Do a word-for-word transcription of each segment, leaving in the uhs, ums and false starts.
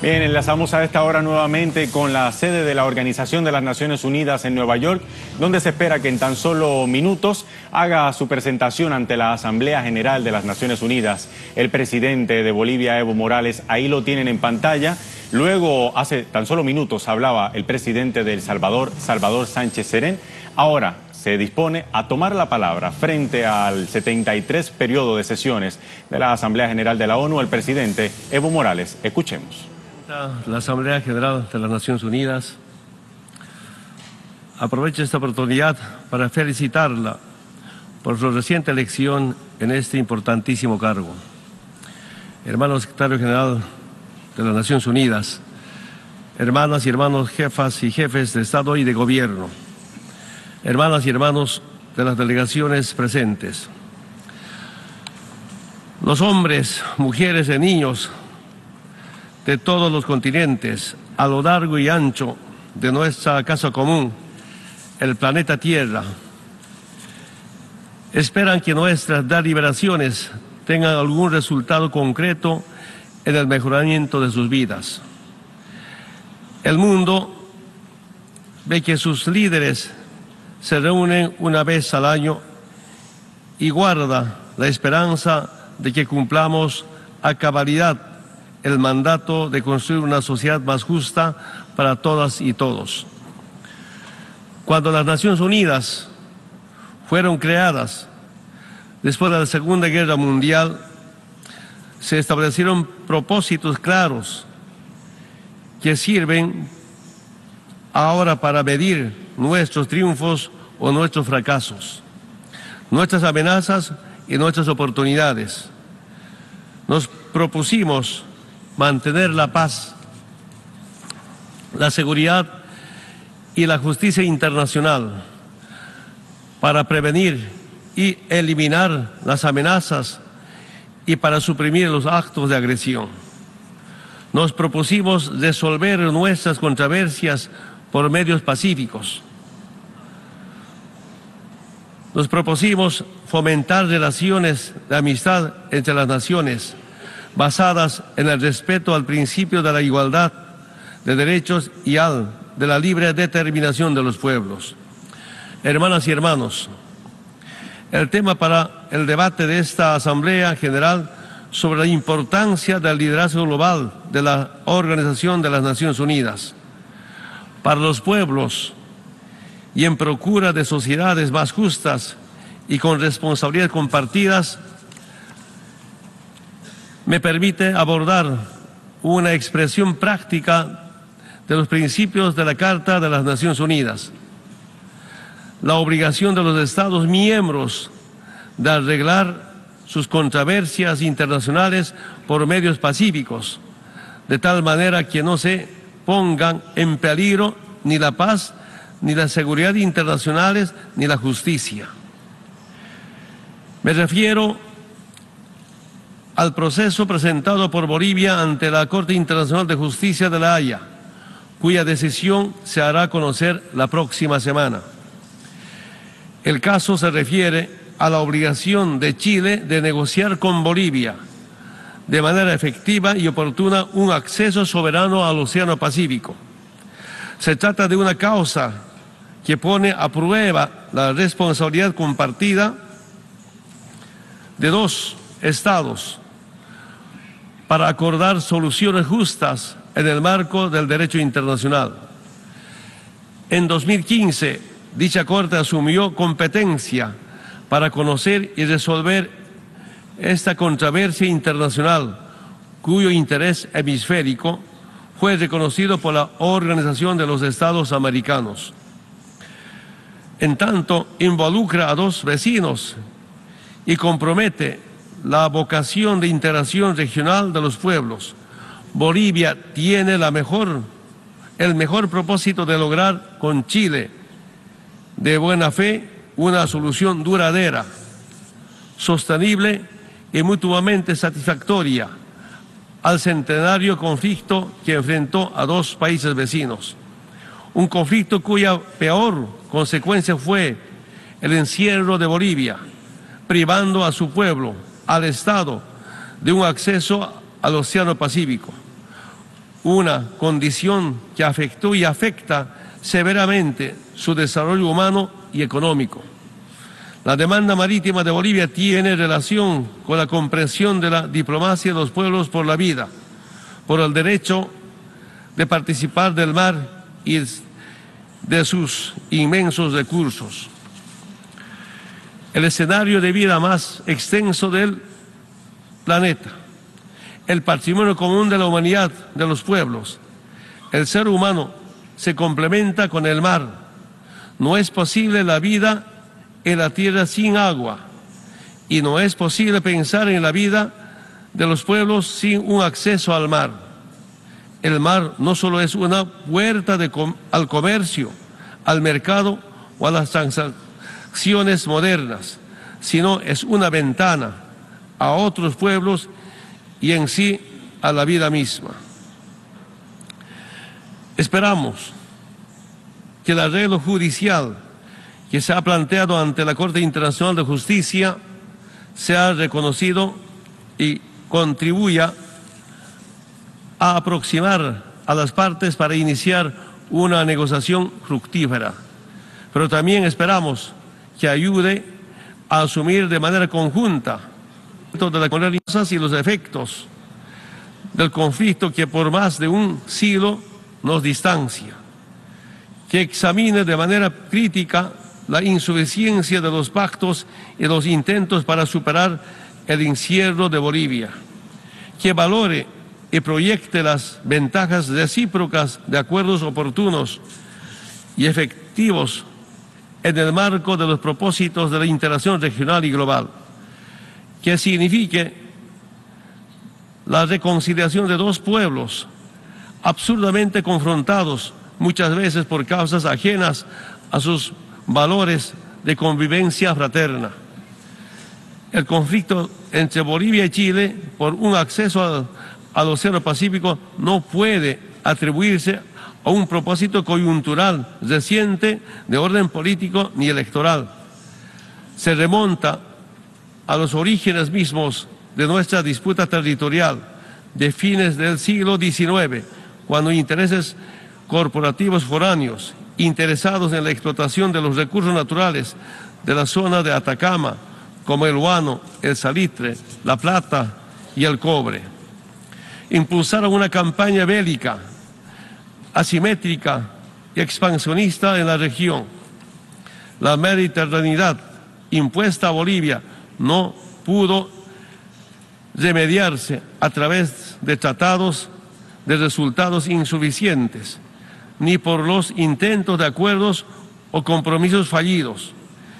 Bien, enlazamos a esta hora nuevamente con la sede de la Organización de las Naciones Unidas en Nueva York, donde se espera que en tan solo minutos haga su presentación ante la Asamblea General de las Naciones Unidas. El presidente de Bolivia, Evo Morales, ahí lo tienen en pantalla. Luego, hace tan solo minutos, hablaba el presidente de El Salvador, Salvador Sánchez Serén. Ahora se dispone a tomar la palabra frente al setenta y tres periodo de sesiones de la Asamblea General de la ONU, el presidente Evo Morales. Escuchemos. La Asamblea General de las Naciones Unidas aprovecha esta oportunidad para felicitarla por su reciente elección en este importantísimo cargo. Hermano Secretario General de las Naciones Unidas, hermanas y hermanos jefas y jefes de Estado y de Gobierno, hermanas y hermanos de las delegaciones presentes, los hombres, mujeres y niños de todos los continentes, a lo largo y ancho de nuestra casa común, el planeta Tierra, esperan que nuestras deliberaciones tengan algún resultado concreto en el mejoramiento de sus vidas. El mundo ve que sus líderes se reúnen una vez al año y guarda la esperanza de que cumplamos a cabalidad el mandato de construir una sociedad más justa para todas y todos. Cuando las Naciones Unidas fueron creadas después de la Segunda Guerra Mundial, se establecieron propósitos claros que sirven ahora para medir nuestros triunfos o nuestros fracasos, nuestras amenazas y nuestras oportunidades. Nos propusimos mantener la paz, la seguridad y la justicia internacional para prevenir y eliminar las amenazas y para suprimir los actos de agresión. Nos propusimos resolver nuestras controversias por medios pacíficos. Nos propusimos fomentar relaciones de amistad entre las naciones basadas en el respeto al principio de la igualdad de derechos y al de la libre determinación de los pueblos. Hermanas y hermanos, el tema para el debate de esta Asamblea General sobre la importancia del liderazgo global de la Organización de las Naciones Unidas para los pueblos y en procura de sociedades más justas y con responsabilidades compartidas, me permite abordar una expresión práctica de los principios de la Carta de las Naciones Unidas. La obligación de los Estados miembros de arreglar sus controversias internacionales por medios pacíficos, de tal manera que no se pongan en peligro ni la paz, ni la seguridad internacionales, ni la justicia. Me refiero al proceso presentado por Bolivia ante la Corte Internacional de Justicia de La Haya, cuya decisión se hará conocer la próxima semana. El caso se refiere a la obligación de Chile de negociar con Bolivia de manera efectiva y oportuna un acceso soberano al Océano Pacífico. Se trata de una causa que pone a prueba la responsabilidad compartida de dos estados para acordar soluciones justas en el marco del derecho internacional. En dos mil quince, dicha Corte asumió competencia para conocer y resolver esta controversia internacional, cuyo interés hemisférico fue reconocido por la Organización de los Estados Americanos. En tanto, involucra a dos vecinos y compromete la vocación de integración regional de los pueblos. Bolivia tiene la mejor, el mejor propósito de lograr con Chile de buena fe una solución duradera, sostenible y mutuamente satisfactoria al centenario conflicto que enfrentó a dos países vecinos. Un conflicto cuya peor consecuencia fue el encierro de Bolivia, privando a su pueblo, al Estado, de un acceso al Océano Pacífico. una condición que afectó y afecta severamente su desarrollo humano y económico. La demanda marítima de Bolivia tiene relación con la comprensión de la diplomacia de los pueblos por la vida, por el derecho de participar del mar y de sus inmensos recursos. El escenario de vida más extenso del planeta, el patrimonio común de la humanidad, de los pueblos. El ser humano se complementa con el mar. No es posible la vida en la tierra sin agua, y no es posible pensar en la vida de los pueblos sin un acceso al mar. El mar no solo es una puerta de com- al comercio, al mercado o a las transacciones modernas, sino es una ventana a otros pueblos y en sí a la vida misma. Esperamos que el arreglo judicial que se ha planteado ante la Corte Internacional de Justicia sea reconocido y contribuya a aproximar a las partes para iniciar una negociación fructífera. Pero también esperamos que ayude a asumir de manera conjunta de las consecuencias y los efectos del conflicto que por más de un siglo nos distancia, que examine de manera crítica la insuficiencia de los pactos y los intentos para superar el encierro de Bolivia, que valore y proyecte las ventajas recíprocas de acuerdos oportunos y efectivos en el marco de los propósitos de la integración regional y global, que signifique la reconciliación de dos pueblos absurdamente confrontados muchas veces por causas ajenas a sus valores de convivencia fraterna. El conflicto entre Bolivia y Chile por un acceso al, al Océano Pacífico no puede atribuirse a un propósito coyuntural reciente de orden político ni electoral. Se remonta a los orígenes mismos de nuestra disputa territorial de fines del siglo diecinueve, cuando intereses corporativos foráneos interesados en la explotación de los recursos naturales de la zona de Atacama, como el guano, el salitre, la plata y el cobre, impulsaron una campaña bélica, asimétrica y expansionista en la región. La mediterraneidad impuesta a Bolivia no pudo remediarse a través de tratados de resultados insuficientes, ni por los intentos de acuerdos o compromisos fallidos.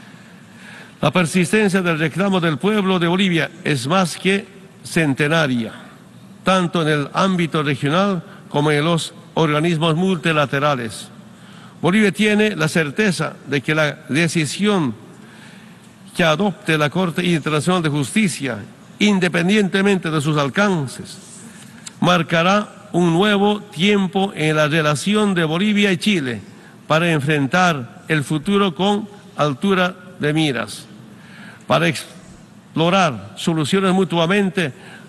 La persistencia del reclamo del pueblo de Bolivia es más que centenaria, tanto en el ámbito regional como en los organismos multilaterales. Bolivia tiene la certeza de que la decisión que adopte la Corte Internacional de Justicia, independientemente de sus alcances, marcará un nuevo tiempo en la relación de Bolivia y Chile para enfrentar el futuro con altura de miras, para explorar soluciones mutuamente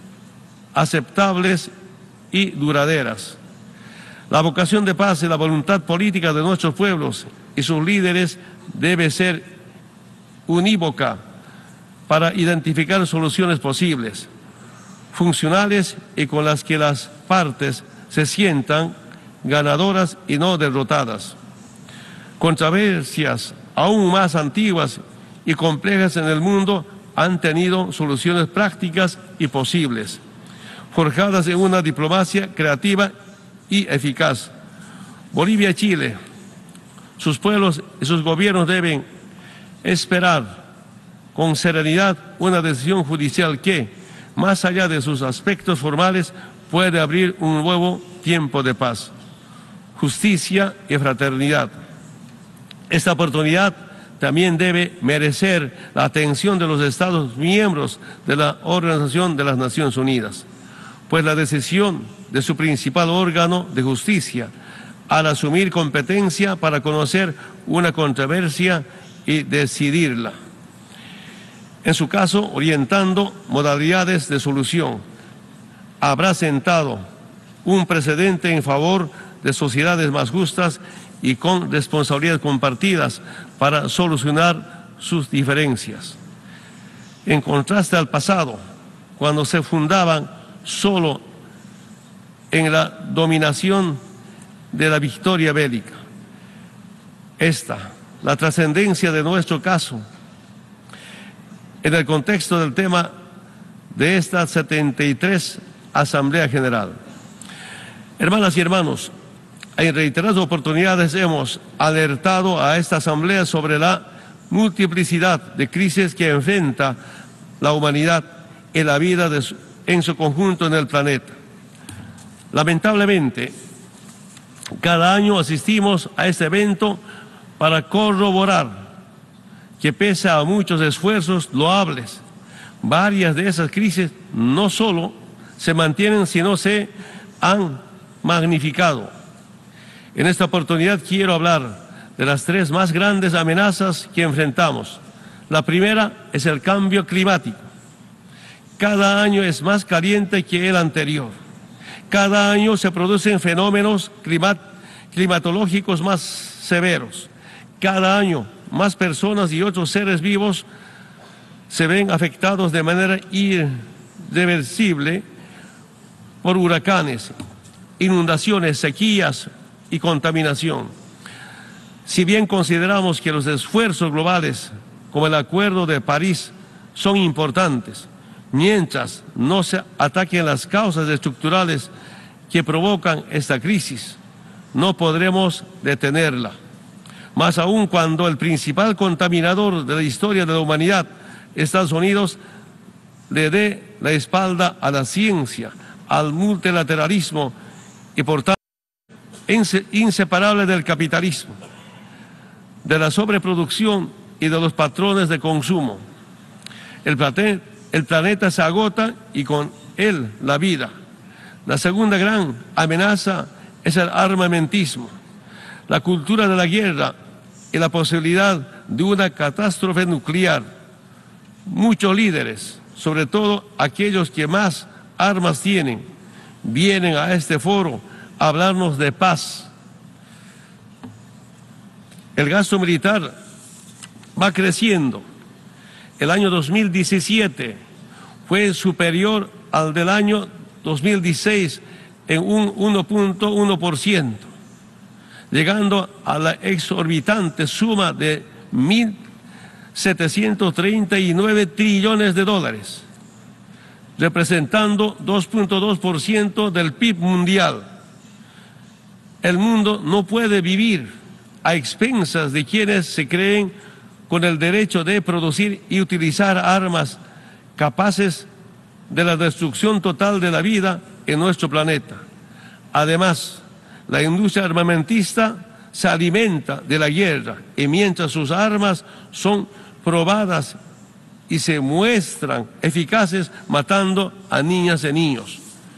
aceptables y duraderas. La vocación de paz y la voluntad política de nuestros pueblos y sus líderes debe ser unívoca para identificar soluciones posibles, funcionales y con las que las partes se sientan ganadoras y no derrotadas. Controversias aún más antiguas y complejas en el mundo han tenido soluciones prácticas y posibles, forjadas en una diplomacia creativa y eficaz. Bolivia y Chile, sus pueblos y sus gobiernos deben esperar con serenidad una decisión judicial que, más allá de sus aspectos formales, puede abrir un nuevo tiempo de paz, justicia y fraternidad. Esta oportunidad también debe merecer la atención de los Estados miembros de la Organización de las Naciones Unidas, pues la decisión de su principal órgano de justicia al asumir competencia para conocer una controversia y decidirla, en su caso orientando modalidades de solución, habrá sentado un precedente en favor de sociedades más justas y con responsabilidades compartidas para solucionar sus diferencias. En contraste al pasado, cuando se fundaban solo en la dominación de la victoria bélica. Esta, la trascendencia de nuestro caso, en el contexto del tema de esta setenta y tres Asamblea General. Hermanas y hermanos, en reiteradas oportunidades hemos alertado a esta Asamblea sobre la multiplicidad de crisis que enfrenta la humanidad y la vida de su, en su conjunto en el planeta. Lamentablemente, cada año asistimos a este evento para corroborar que pese a muchos esfuerzos loables, varias de esas crisis no solo se mantienen, sino se han magnificado. En esta oportunidad quiero hablar de las tres más grandes amenazas que enfrentamos. La primera es el cambio climático. Cada año es más caliente que el anterior. Cada año se producen fenómenos climat climatológicos más severos. Cada año más personas y otros seres vivos se ven afectados de manera irreversible por huracanes, inundaciones, sequías y contaminación. Si bien consideramos que los esfuerzos globales, como el Acuerdo de París, son importantes, mientras no se ataquen las causas estructurales que provocan esta crisis, no podremos detenerla. Más aún cuando el principal contaminador de la historia de la humanidad, Estados Unidos, le dé la espalda a la ciencia, al multilateralismo y por tanto inseparable del capitalismo, de la sobreproducción y de los patrones de consumo. El planeta, el planeta se agota y con él la vida. La segunda gran amenaza es el armamentismo, la cultura de la guerra y la posibilidad de una catástrofe nuclear. Muchos líderes, sobre todo aquellos que más armas tienen, vienen a este foro a hablarnos de paz. El gasto militar va creciendo. El año dos mil diecisiete fue superior al del año dos mil dieciséis en un uno punto uno por ciento, llegando a la exorbitante suma de mil setecientos treinta y nueve trillones de dólares, representando dos punto dos por ciento del P I B mundial. El mundo no puede vivir a expensas de quienes se creen con el derecho de producir y utilizar armas capaces de la destrucción total de la vida en nuestro planeta. Además, la industria armamentista se alimenta de la guerra y mientras sus armas son probadas y se muestran eficaces matando a niñas y niños.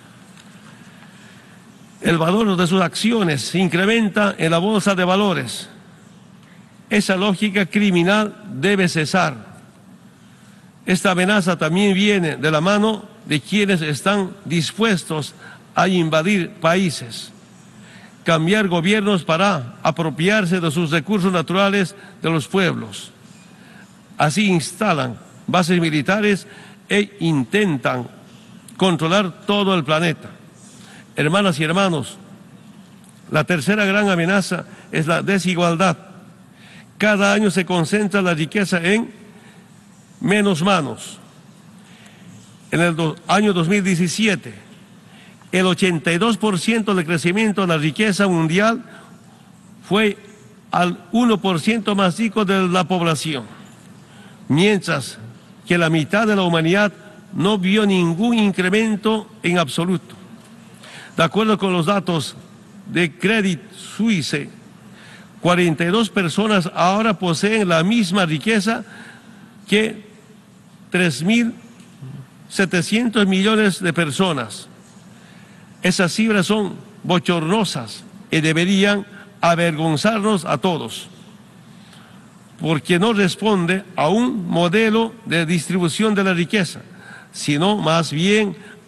El valor de sus acciones se incrementa en la bolsa de valores. Esa lógica criminal debe cesar. Esta amenaza también viene de la mano de quienes están dispuestos a invadir países, cambiar gobiernos para apropiarse de sus recursos naturales de los pueblos. Así instalan bases militares e intentan controlar todo el planeta. Hermanas y hermanos, la tercera gran amenaza es la desigualdad. Cada año se concentra la riqueza en menos manos. En el do, año dos mil diecisiete, el ochenta y dos por ciento del crecimiento de la riqueza mundial fue al uno por ciento más rico de la población, mientras que la mitad de la humanidad no vio ningún incremento en absoluto. De acuerdo con los datos de Credit Suisse, cuarenta y dos personas ahora poseen la misma riqueza que tres mil setecientos millones de personas. Esas cifras son bochornosas y deberían avergonzarnos a todos, porque no responde a un modelo de distribución de la riqueza, sino más bien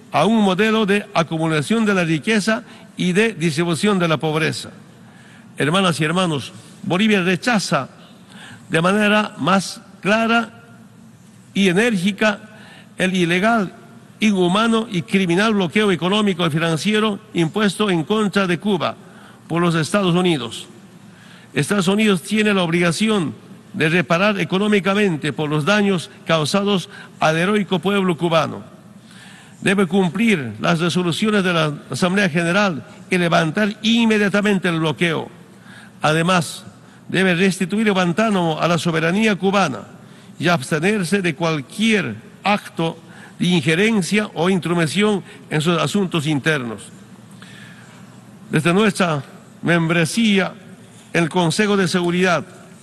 a un modelo de acumulación de la riqueza y de distribución de la pobreza. Hermanas y hermanos, Bolivia rechaza de manera más clara y enérgica el ilegal, inhumano y criminal bloqueo económico y financiero impuesto en contra de Cuba por los Estados Unidos. Estados Unidos tiene la obligación de reparar económicamente por los daños causados al heroico pueblo cubano. Debe cumplir las resoluciones de la Asamblea General y levantar inmediatamente el bloqueo. Además, debe restituir Guantánamo a la soberanía cubana y abstenerse de cualquier acto de injerencia o intromisión en sus asuntos internos. Desde nuestra membresía en el Consejo de Seguridad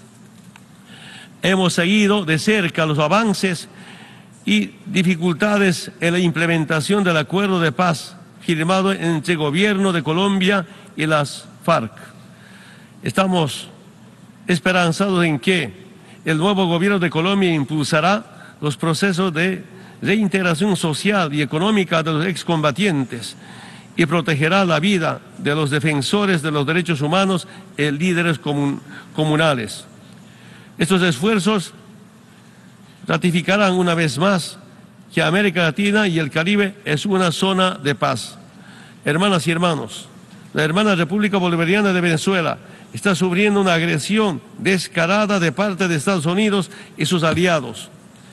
hemos seguido de cerca los avances y dificultades en la implementación del acuerdo de paz firmado entre el gobierno de Colombia y las FARC. Estamos esperanzados en que el nuevo gobierno de Colombia impulsará los procesos de reintegración social y económica de los excombatientes y protegerá la vida de los defensores de los derechos humanos y líderes comun comunales. Estos esfuerzos ratificarán una vez más que América Latina y el Caribe es una zona de paz. Hermanas y hermanos, la hermana República Bolivariana de Venezuela está sufriendo una agresión descarada de parte de Estados Unidos y sus aliados.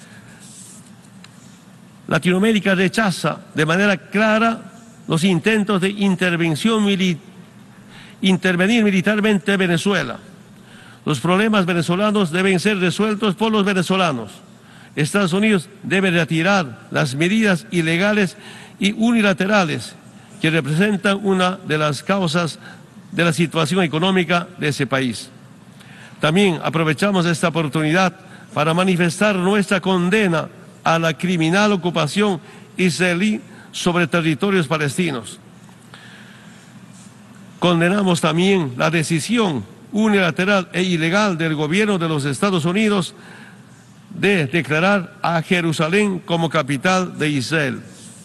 Latinoamérica rechaza de manera clara los intentos de intervención mili- intervenir militarmente en Venezuela. Los problemas venezolanos deben ser resueltos por los venezolanos. Estados Unidos debe retirar las medidas ilegales y unilaterales que representan una de las causas de la situación económica de ese país. También aprovechamos esta oportunidad para manifestar nuestra condena a la criminal ocupación israelí sobre territorios palestinos. Condenamos también la decisión unilateral e ilegal del gobierno de los Estados Unidos de declarar a Jerusalén como capital de Israel.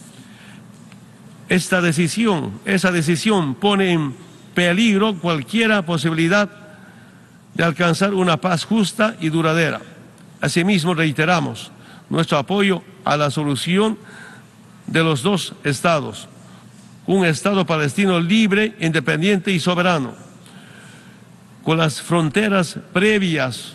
Esta decisión, esa decisión pone en peligro cualquier posibilidad de alcanzar una paz justa y duradera. Asimismo, reiteramos nuestro apoyo a la solución de los dos estados, un Estado palestino libre, independiente y soberano, con las fronteras previas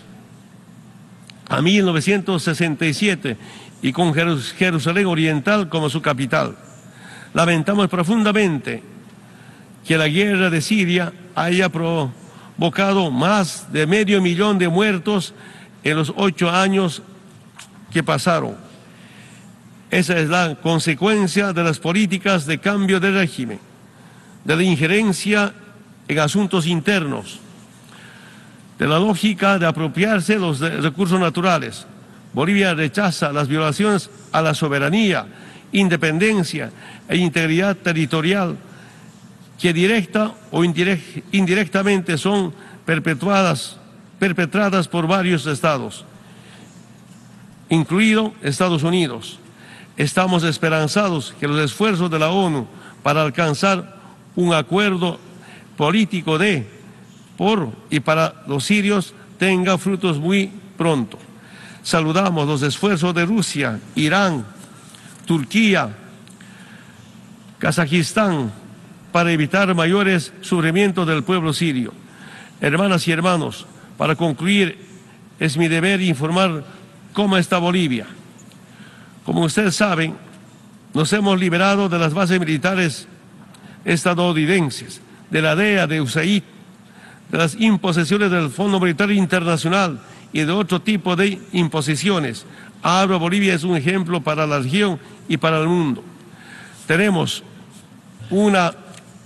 a mil novecientos sesenta y siete y con Jerusalén Oriental como su capital. Lamentamos profundamente que la guerra de Siria haya provocado más de medio millón de muertos en los ocho años que pasaron. Esa es la consecuencia de las políticas de cambio de régimen, de la injerencia en asuntos internos, de la lógica de apropiarse los recursos naturales. Bolivia rechaza las violaciones a la soberanía, independencia e integridad territorial que directa o indirect, indirectamente son perpetuadas, perpetradas por varios estados, incluido Estados Unidos. Estamos esperanzados que los esfuerzos de la ONU para alcanzar un acuerdo político de, por y para los sirios tenga frutos muy pronto. Saludamos los esfuerzos de Rusia, Irán, Turquía, Kazajistán para evitar mayores sufrimientos del pueblo sirio. Hermanas y hermanos, para concluir, es mi deber informar cómo está Bolivia. Como ustedes saben, nos hemos liberado de las bases militares estadounidenses, de la D E A, de U S A I D, de las imposiciones del Fondo Monetario Internacional y de otro tipo de imposiciones. Ahora Bolivia es un ejemplo para la región y para el mundo. Tenemos una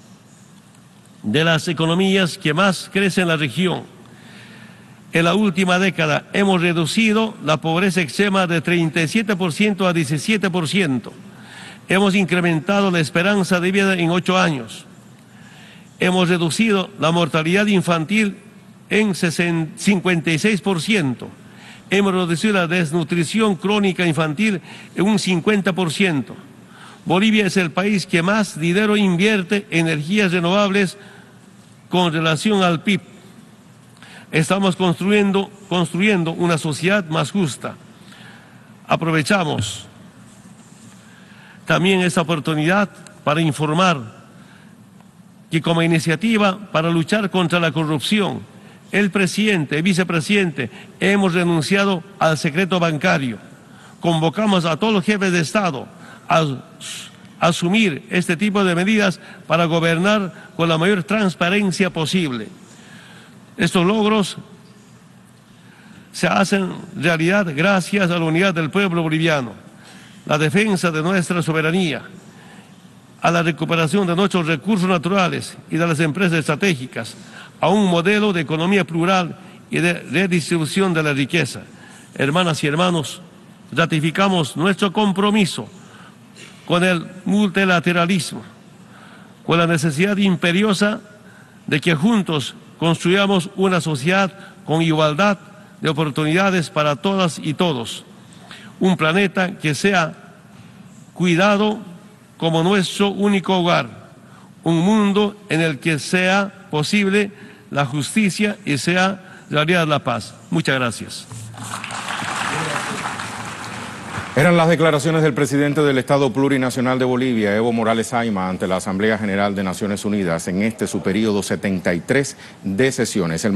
de las economías que más crece en la región. En la última década hemos reducido la pobreza extrema de treinta y siete por ciento a diecisiete por ciento. Hemos incrementado la esperanza de vida en ocho años. Hemos reducido la mortalidad infantil en cincuenta y seis por ciento. Hemos reducido la desnutrición crónica infantil en un cincuenta por ciento. Bolivia es el país que más dinero invierte en energías renovables con relación al P I B. Estamos construyendo, construyendo una sociedad más justa. Aprovechamos también esta oportunidad para informar que como iniciativa para luchar contra la corrupción, el presidente y vicepresidente hemos renunciado al secreto bancario. Convocamos a todos los jefes de Estado a asumir este tipo de medidas para gobernar con la mayor transparencia posible. Estos logros se hacen realidad gracias a la unidad del pueblo boliviano, la defensa de nuestra soberanía, a la recuperación de nuestros recursos naturales y de las empresas estratégicas, a un modelo de economía plural y de redistribución de la riqueza. Hermanas y hermanos, ratificamos nuestro compromiso con el multilateralismo, con la necesidad imperiosa de que juntos construyamos una sociedad con igualdad de oportunidades para todas y todos, un planeta que sea cuidado como nuestro único hogar, un mundo en el que sea posible la justicia y sea realidad la paz. Muchas gracias. Eran las declaraciones del presidente del Estado Plurinacional de Bolivia, Evo Morales Ayma, ante la Asamblea General de Naciones Unidas en este su periodo setenta y tres de sesiones. El